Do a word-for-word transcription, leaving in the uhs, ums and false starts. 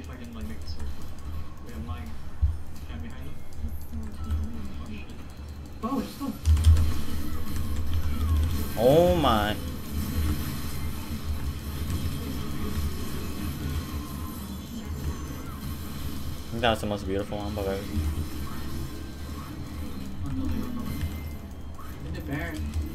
if I can like make the sword. Wait, I'm lying. Stand behind it. Oh shit. Oh, it's still. Oh my. I think that's the most beautiful wombo I've ever seen. Oh no, no, no. In the bear.